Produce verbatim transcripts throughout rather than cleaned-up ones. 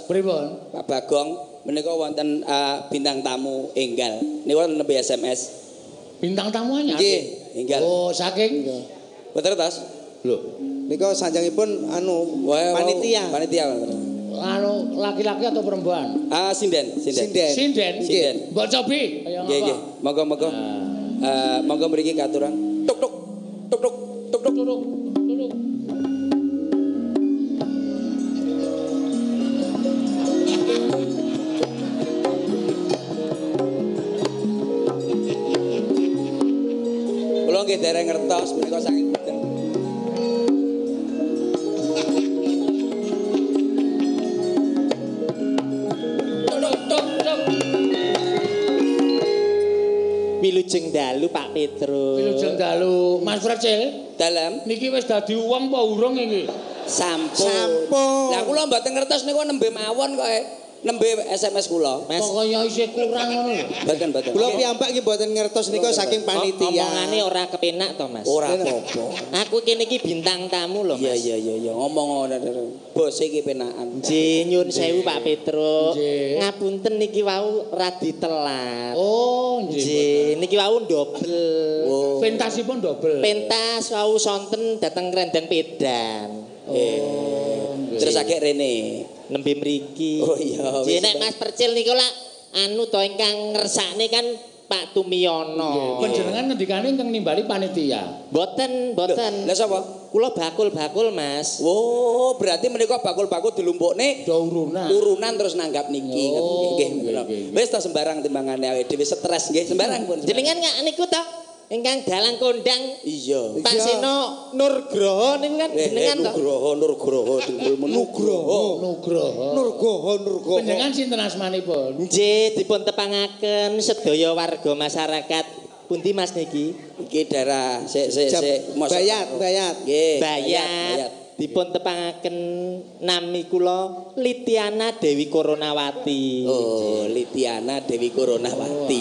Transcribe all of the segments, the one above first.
Pripun? Pak Bagong menika wonten uh, bintang tamu enggal. Niku nembe S M S. Bintang tamu anyar. Nggih, enggal. Oh, saking Betul tas? Lho, nika sanjangipun anu panitia. Panitia. Anu laki-laki atau perempuan? Ah, sinden, sinden. Sinden. Sinden. Sinden. Mbok cobi. Kaya Nggih, nggih. Monggo-monggo. Eh, monggo mriki katuran. Tuk tuk. Tuk tuk. Tuk tuk. Turuk. Turuk. Kula nggih dereng ngertos menika saking boten. Wilujeng dalu Pak Petrus. Wilujeng dalu Mas Precil. Dalem Niki wis dadi wong apa urung iki? sampun. Sampun. Lah kula mboten ngertos niku nembe mawon kok eh. nembe S M S kula. Mas, Kok kaya isih kurang ngono lho. Mboten mboten. Kula piyambak nggih mboten ngertos nika saking panitia. omongane ora kepenak to, Mas. Ora apa-apa. Aku kene iki bintang tamu lho, Iya Mas. iya iya iya ngomong ngono. Bos iki penakan. Nggih, nyuwun sewu Pak Petrus. Nggih. Ngapunten niki wau radi telat. Oh, nggih. Nggih, niki wau dobel. Oh. Pentasipun dobel. Pentas wau sonten dateng Krendeng Pedan. Oh, Terus agek rene. Nembe mriki. Oh iya. Nggih, nek Mas Percil niku lak anu to ingkang ngersakne kan Pak Tumiyono. Panjenengan ngendikane ingkang nimbali panitia. Mboten, mboten. Lah sapa? Kula bakul-bakul, Mas. Oh, berarti menika bakul-bakul dilumpukne Do urunan. urunan terus nanggap niki. Oh, Nggih, nggih, ngono. nggih. Wis ta sembarang timbangane awake dhewe stres nggih, sembarang pun. sembarang. Jenengan nggak niku to? Ingkang dalang kondang Iya. Pak Seno Nurgroho niku kan Eh, jenengan to. Nugroho, Nurgroho, dengkulmu Nugroho. Nugroho. Nurgoho Nurgoho. Panjenengan sinten asmanipun? Nggih dipun tepangaken sedaya warga masyarakat pundi Mas niki? Iki daerah sik sik Jab- sik mosok. Bayat, bayat. Nggih. Bayat dipun tepangaken nami kula Litiana Dewi Koronawati. Oh, Litiana Dewi Koronawati.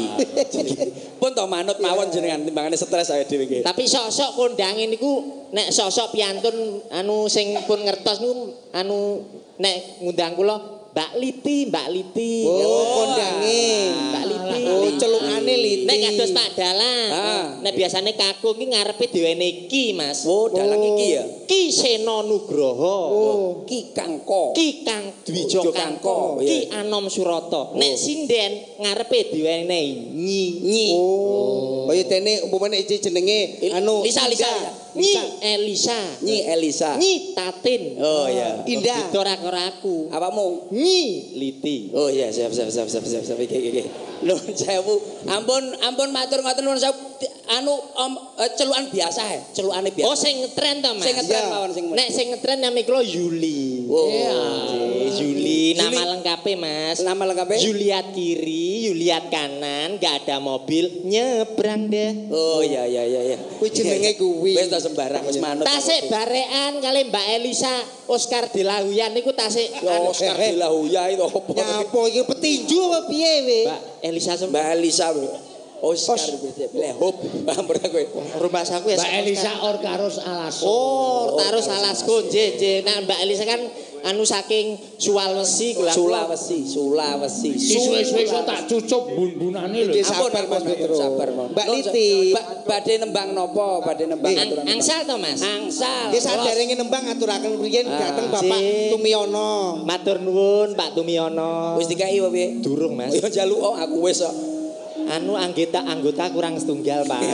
Pun to manut mawon jenengan timbangane stres awake dhewe nggih. Tapi sok-sok kondange niku nek sok-sok piantun anu sing pun ngertos niku anu nek ngundang kula Mbak Liti, Mbak Liti. Oh, kondange. Mbak Liti. Oh, celukane Liti. Nek kados Pak Dalang. Ah. Nek biasane kakung iki ngarepe diwene Ki, Mas. Oh, dalang iki ya. Ki Seno Nugroho. Oh. Ki Kangko. Ki Kang Dwijo Dwijo Kangko, Kangko. iya. Ki Anom Suroto. Nek sinden ngarepe diwene Nyi. Nyi. Oh. Kaya dene umpamane iki jenenge anu Lisa, Lisa, Indah. Nyi Lisa. Elisa. Nyi Elisa. Nyi Tatin. Oh iya. Indah. Itu ora ora aku. Apamu? Nyi Liti. Oh iya, siap siap siap siap siap siap iki iki. Nuwun sewu. Ampun ampun matur ngoten nuwun sewu. Anu om, eh, celukan biasa ya, celukane biasa. Oh sing ngetren to, Mas. Sing ngetren Iya. mawon sing. Nek sing ngetren nami kula Yuli. Oh. Nggih, Yuli nama lengkape Mas. Nama lengkape? Juliat kiri, Juliat kanan, gak ada mobil, nyebrang deh. Oh iya iya iya iya. Kuwi jenenge kuwi. Wis ta sembarang wis manut. Tasik barean kali Mbak Elisa Oscar Dilahuyan niku tasik Ya Oscar Eh, eh. Dilahuya itu apa? Nyapa iki petinju apa piye we? Mbak Elisa sem- Mbak Elisa. Oscar Lehop. Ampun kowe. rumah saku ya Mbak Elisa Orkaros Alaso. Oh, taruh Alasko nggih nggih. Nah Mbak Elisa kan anu saking Sulawesi kula. Sulawesi, Sulawesi. Suwe-suwe iso tak cucup bun-bunane lho. Nggih, Ampun, sabar Mas ampun, Petro. sabar, Mas. Mbak Nuwun Liti. sewu. Ba- Badhe nembang napa? Badhe nembang Ang- aturan. angsal to Mas? Angsal. Nggih saderenge nembang aturaken riyen dateng Bapak Jih. Tumiyono. Matur nuwun Pak Tumiyono. Wis dikai apa piye? Durung Mas. Ya jaluk oh, aku wis kok. Anu anggota anggota kurang setunggal Pak.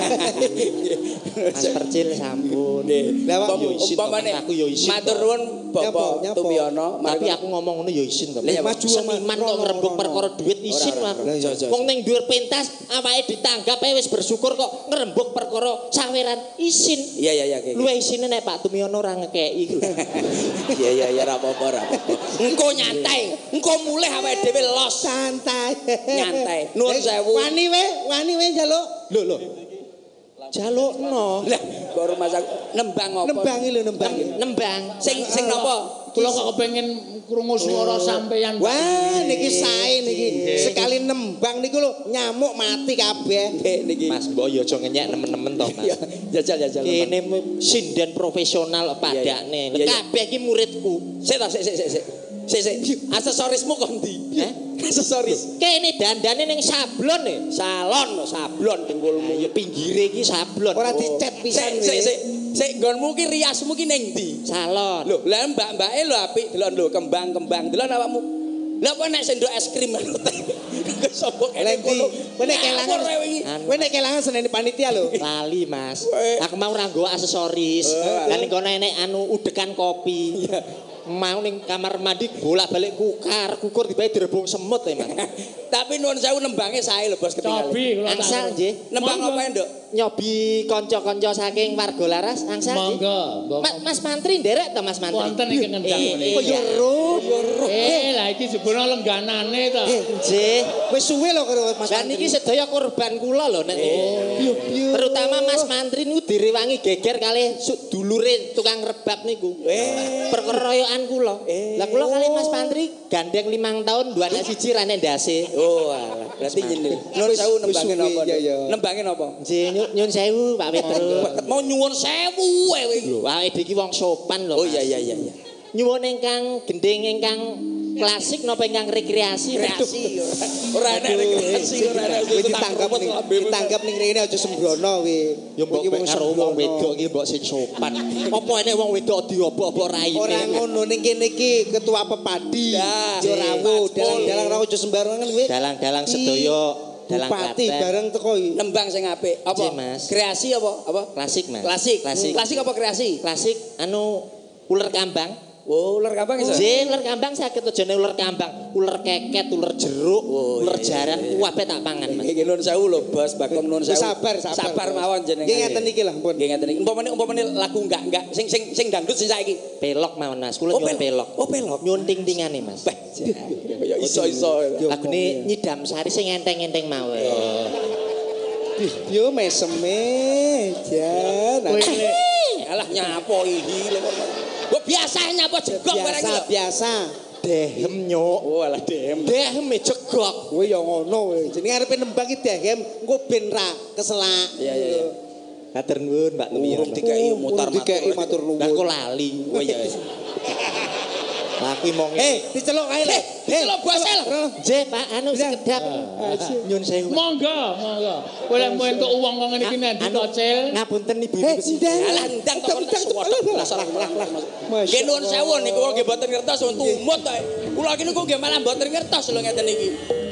Mas Percil sampun. Lah, Pak, yo isin to, Umpamane Mas. Aku yo isin. matur to. nuwun Nyapa, Bapak nyapa. Tumiyono. Tapi aku ngomong ngono yo isin to. Lah, ya, Mas Juwo, Seniman Mas. kok Rono, ngrembug rono. perkara duit isin Ora, Mas. ora, ora. iya. Wong ning dhuwur pentas awake ditanggap ae wis bersyukur kok ngrembug perkara saweran isin. Iya iya iya. oke, oke. Luwih isine nek Pak Tumiyono ora ngekeki iku. Iya iya iya ora apa-apa ora apa-apa. Engko nyantai, engko mulih awake dhewe los. Santai. Nyantai. Nuwun Eh, sewu. Wani we, wani we njaluk. Lho lho. Jalukno. Lah, kok rumah sakit nembang apa? Nembangi lho nembangi. Nembang. Sing sing napa? Kula kok kepengin krungu swara sampeyan. Wah, niki sae niki. Sekali nembang niku lho nyamuk mati kabeh. Nggih niki. Mas Mbok yo aja ngenyek nemen-nemen to, Iya, Mas. jajal jajal. Kene mu- sinden profesional padakne. Iya, iya. Kabeh iki muridku. Sik ta sik sik sik sik. Sik sik, aksesorismu kok ndi? Hah? Aksesoris. Kene dandane ning sablon e. Salon, sablon dengkulmu. Ya pinggire iki sablon. Ora dicet pisan. Sik sik sik nggonmu ki riasmu ki ning ndi? Salon. Lho, lah mbak-mbake lho apik delok lho kembang-kembang. Delok awakmu. Lah apa nek sendok es krim ngono teh. Sopo kene kono. Kowe nek kelangan kowe nek kelangan seneni panitia lho. Lali Mas. Aku mau ora nggo aksesoris. Lah ning kono enek anu udekan kopi. Mau ning kamar mandi bolak-balik kukar, kukur tiba direbung semut ya Mas. Tapi nuwun sewu nembange sae lho Bos ketinggalan. Cobi kula tak. Angsal nggih. Nembang apa Nduk? Nyobi kanca-kanca saking warga laras angsal nggih. Monggo, monggo. Ma- Mas Mantri nderek ta Mas Mantri? Wonten ing ngendang Eh, meniki. Oh ya roh, ya roh. Eh, lah iki jebul lengganane to. Nggih. Wis suwe lho karo Mas. Lah niki sedaya korban kula lho nek. Terutama Mas Mantri niku direwangi geger kalih su- dulure tukang rebab niku. Eh. Perkeroyokan kula. Lah kula kalih Mas Mantri gandeng limang tahun dua anak siji rane ndase. Oh, alah, berarti nyinil. Nuwun sewu nembange napa? Iya, iya. Nembange napa? Nggih nyun, nyun sewu Pak Petrus. Mau nyuwun sewu kowe. Lho, awake iki wong sopan lho. Oh Mas. iya iya iya iya. Nyuwun ingkang gending ingkang klasik napa ingkang rekreasi? Kreasi ora enak rekreasi ora enak Kowe ditanggap ning ditanggap ning rene aja sembrono kowe. Ya mbok wong karo wong wedok iki mbok sing sopan. Apa enek wong wedok diobok-obok raine? Ora ngono ning kene iki ketua pepadi. Ya, Yo rawuh, Mas Pol. dalang-dalang rawuh aja sembarangan kowe. Dalang-dalang sedaya dalang Bupati Klaten. bareng teko iki. nembang sing apik. Apa? Nggih, Mas. Kreasi apa? Apa? Klasik, Mas. Klasik. Klasik. Klasik apa kreasi? Klasik anu ular kambang. Oh, ular kampang iso. Nggih, ular kambang saged ajane ular kambang, ular keket, ular jeruk, Oh, ular iya, jaran iya, iya. kabeh tak pangan, Mas. Nggih nuwun sewu lho, Bos. Bagong nuwun sewu. Sabar, sabar. Sabar mawon jenengan. Nggih ngeten iki lah, pun. Nggih ngeten iki. Umpamane umpamane lagu enggak enggak sing sing sing dangdut sing saiki. Pelok mawon, Mas. Kula Oh, nyuwun pelok. pelok. Oh, pelok. Nyuwun ting-tingane, Mas. Beh, ya iso-iso. Lagune Nyidam Sari sing enteng-enteng mawon. Yo meseme jan. Kowe lek Alah nyapo iki lho. Kok biasa nyapo jegok barang iki Biasa lho. biasa. Dehem nyuk. Oh, alah dem. Dehem e jegok. Kowe yo ngono kowe. Jenenge arepe nembang iki degem engko ben ra keselak. Iya iya iya. Matur nuwun, Pak Lumiyan. Urung dikeki mutar Urung dikeki matur nuwun. Lah kok lali. Oh iya. Lah kuwi mong. Eh, diceluk ae lho. diceluk bosel. Nggih, Pak, anu sekedap. Nyun sewu. monggo, monggo. Kowe lek mau entuk uang kok ngene iki nek Anu, dicocil. ngapunten Ibu Eh, besi. ndang. Alah ndang kok Ndang, ndang, suwot. ndang. Lah salah lah lah. Masya Nggih nuwun Allah. sewu niku kula nggih mboten ngertos wong tumut to. Kula iki niku nggih malah mboten ngertos lho ngeten iki.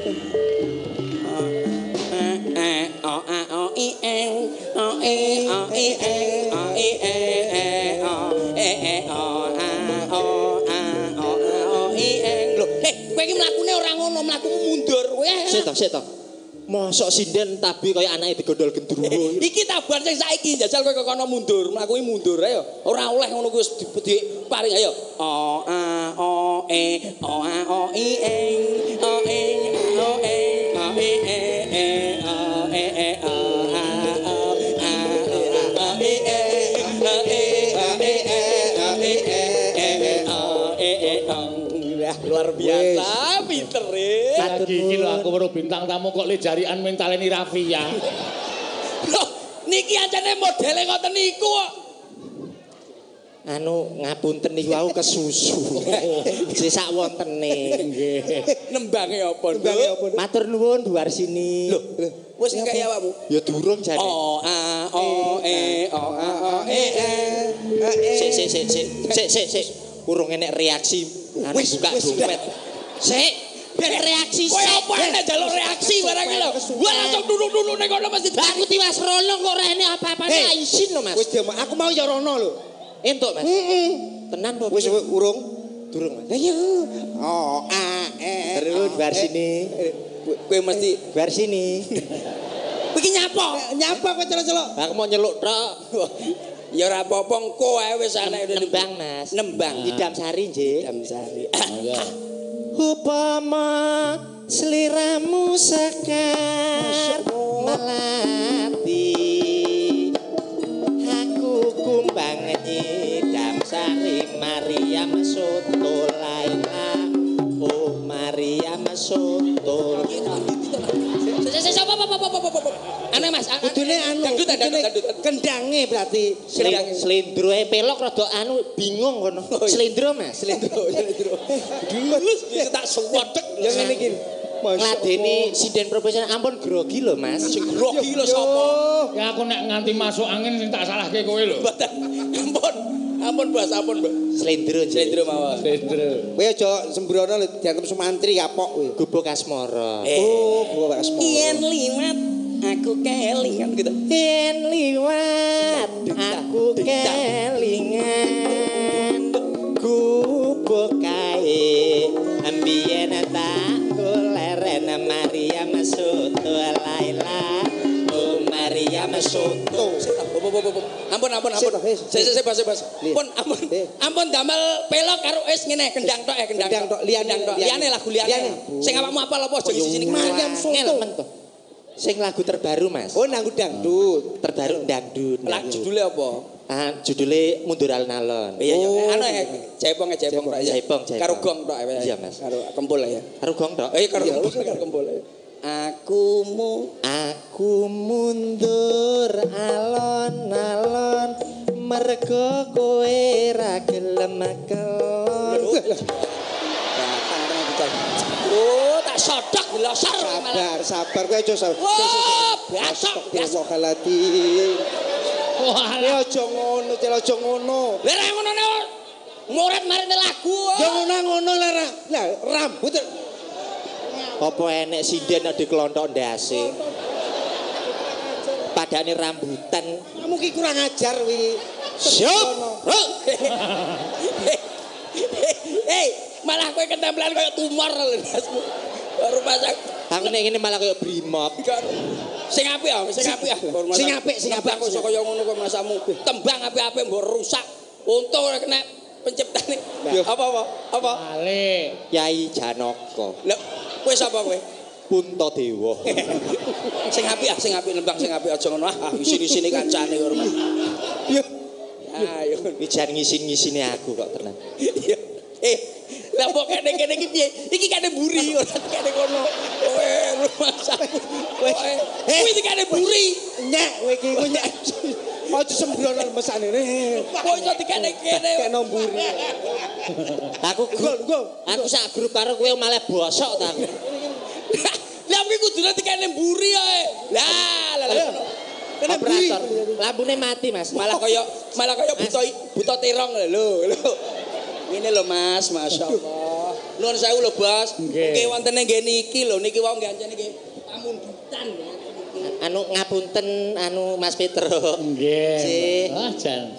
Eh o a o i eng o e o i eng o i e o e e o a o a o a o i eng. Lho, eh kowe iki mlakune ora ngono, mlakumu mundur. Kowe Sik to, sik to. Mosok sinden tabi kaya anake digondol gendruwo. iki tabuhan sing saiki jajal kowe kok kono mundur, mlakuke mundur ayo. Ora oleh ngono kuwi wis di paring ayo. O a o e o a o i eng o e o e o e e e o e e o a o a o e e o e o e e o e e o e e o luar biasa pinter e. Lagi iki lho aku weruh bintang tamu kok le jarian mentaleni Rafia. Loh, niki ancane modele ngoten niku kok. Anu ngapunten niku aku kesusu. Jek sak wontene. Nggih. Nembange apa, Nembange Nduk? apa? Matur nuwun Duar sini. Loh, wis ngekeki awakmu. Ya durung jane. O a o e o a o e e. Sik sik sik sik sik sik sik. Urung enek reaksi. Anu Wis, buka wis, dompet. Sik. Ben reaksi Kowe sik. apa enek jaluk reaksi barang iki lho. Gua langsung duduk-duduk ning kono mesti Aku tiwas rono kok ora enek apa-apane Hei. isin lho Mas. Wis dia aku mau ya rono lho. Entuk Mas. Heeh. Tenan po. Wis urung. durung Mas. Lah iya. Oh, a e. Terus bar sini. Kowe mesti Bar sini. iki nyapa? Nyapa kowe celok-celok. Aku mau nyeluk tok. Ya ora apa-apa engko ae wis anak Nembang Mas. Nembang. Idam Sari nggih. Idam Sari. Upama sliramu sekar melati aku kumbang nyidam sari Maryam soto laila oh Maryam soto Sapa apa apa apa apa. Ana Mas, Kudune kudune anu. Dangdut, dangdut, dangdut. Kendange berarti. Kendang. Slendro e pelok rada anu bingung kono. Slendro Mas, slendro. Slendro. Dulus iki tak suwedek. Ya ngene iki. Ngladeni sinden profesional ampun grogi lho Mas. Sing grogi lho sapa? Ya aku nek nganti masuk angin sing tak salahke kowe lho. Ampun. Ampun Bos, ampun Mbak. Slendro, Slendro mawon. Slendro. Kowe aja sembrono lho dianggep sumantri kapok kowe. Gubuk Asmara. Oh, gua Pak Asmara. Yen liwat aku kelingan gitu. Yen liwat aku kelingan gubuk kae ambiyen tak goleren Maria Soto Laila oh Maria Soto. Ampun ampun ampun. Sik sik bas bas. Pun ampun. Ampun damel pelok karo es ngene kendang tok ya kendang tok. Liyane tok. Liyane lagu liyane. Sing awakmu apal apa aja di sini Mariam Soto. Sing lagu terbaru Mas. Oh nanggu dangdut. Terbaru dangdut. Lagu judulnya apa? Ah, judulnya Mundur Alun-Alun. Iya iya. Anu ya jaipong jaipong tok ya. Jaipong, jaipong. Karo gong tok ya. Iya Mas. Karo kempul ya. Karo gong tok. Eh karo karo kempul ya. Aku mu aku mundur alon-alon mergo kowe ra gelem kelon. Oh, tak sodok glosor. Sabar, sabar kowe aja sabar. Wah, biasa biasa. Astagfirullahaladzim. Wah, Kowe aja ngono, cel aja ngono. Lah ngono ne. Murid marine lagu. Ya ngono ngono lah. Lah rambut Apa enek sinden nek dikelontok ndase. Padane rambutan. kamu ki kurang ajar wingi. Siap. Hei, malah kowe ketempelan koyo tumor lho ndasmu. Baru pasang. Aku nek ngene malah koyo brimob. Sing apik ya, sing apik ya. Sing apik, sing apik kok kaya ngono kok masamu. Tembang apik-apik mbok rusak. Untung ora kena penciptane. Apa apa? Apa? Ale. Yai Janaka. Lho, kowe sapa kowe? Puntadewa. Sing apik ya, sing apik nembang sing apik aja ngono. Ah, isini-isini kancane kok. Yo. Ayo. Wijan ngisin-ngisine aku kok tenan. Iya. Eh, lah kok kene-kene iki piye? Iki kene buri ora kene kono. Kowe rumasaku. Kowe kuwi iki kene buri. Nyek kowe iki kowe nyek. Aja sembrono mesane. Kowe iso dikene kene. Kene mburi. Aku grup, aku sak grup karo kowe malah bosok ta aku. Lah kuwi kudune dikene mburi ae. Lah lah lah. Kene buri. Operator, lambune mati Mas. Malah kaya malah kaya buta buta terong lho lho. Ngene lho Mas, masyaallah. Nuwun sewu lho Bos. Nggih wonten nggih niki lho niki wau nggih ancen niki pamundutan. Anu ngapunten anu Mas Petro. Nggih. Ah jan.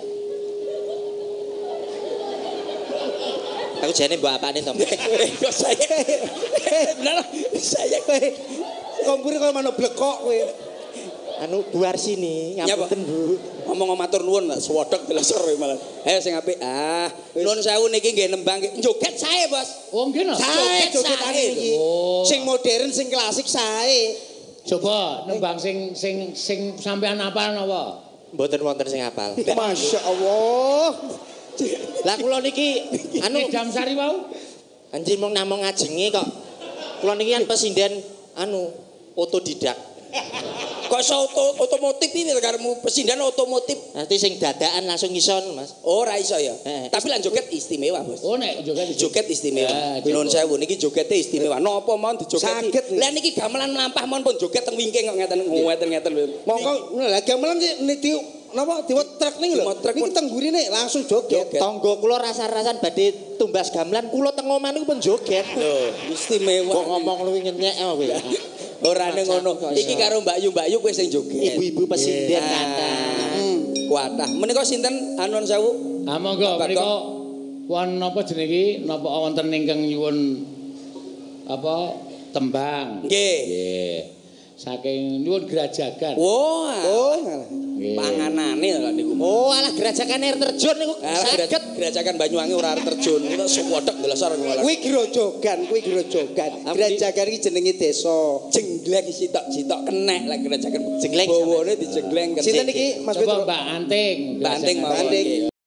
Aku jane mbok apane to. Kok saya. Benar saya Kompure kaya manuk blekok kowe. Anu buar sini ngapunten Bu. ngomong matur nuwun lah swodok glosor malah. Ayo sing apik. Ah, nuwun sewu niki nggih nembang nggih joget sae, Bos. Oh, nggih no. Sae jogetane iki. Oh. Sing modern sing klasik sae. Coba nembang sing sing sing sampean apal napa? Mboten wonten sing apal. Masya Allah. Lah kula niki anu jam sari wau. anjing mung namung ngajenge kok. Kula niki kan pesinden anu otodidak. Kok iso oto, otomotif iki karemu pesindan otomotif. Nanti sing dadakan langsung ison, Mas. Ora iso ya. Eh, Tapi lan joget istimewa, Bos. Oh nek joget Joget istimewa. Ya, Nuwun coba. sewu niki jogete istimewa. Napa mon dijogeti? Saged, nih. Lah niki gamelan mlampah mon pun joget teng wingking kok ngeten ngeten-ngeten. Monggo lah gamelan sih niti napa diwetrek ning lho. Diwetrek, Niki teng burine langsung joget. Tangga kula rasa-rasan badhe tumbas gamelan, kula teng omah niku pun joget. Lho, istimewa. Kok ngomong luwih ngenyek kowe. Ora ning ngono. Iki karo Mbak Yu, Mbak Yu kowe sing joget. Ibu-ibu pesinden Ah, kathah. Kuatah. Menika sinten anuan sewu? Ah monggo Bapak menika won napa jenenge iki napa wonten ingkang nyuwun apa tembang. Nggih. Nggih. Saking nyuwun gerajakan. Wah. Oh, ngalah. Nggih. Panganane lho niku. Oh, alah gerajakan air terjun niku saged. Gerajakan Banyuwangi ora arep terjun. Kita sewodok glosor ngono. Kuwi grojogan, kuwi grojogan. Gerajakan iki jenenge desa. Jengleng sitok-sitok kenek lah gerajakan Jengleng bawane dijengleng. Sinten iki Mas Coba Petro? Mbak Anting. Mbak Anting gerajakan. mawon. Banding.